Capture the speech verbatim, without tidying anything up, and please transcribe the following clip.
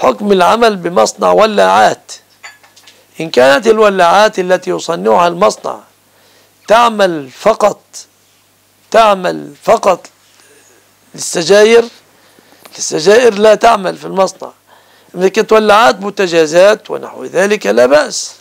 حكم العمل بمصنع ولاعات. إن كانت الولاعات التي يصنعها المصنع تعمل فقط تعمل فقط للسجاير السجائر لا تعمل في المصنع. إذا كانت ولاعات بوتجازات ونحو ذلك لا بأس.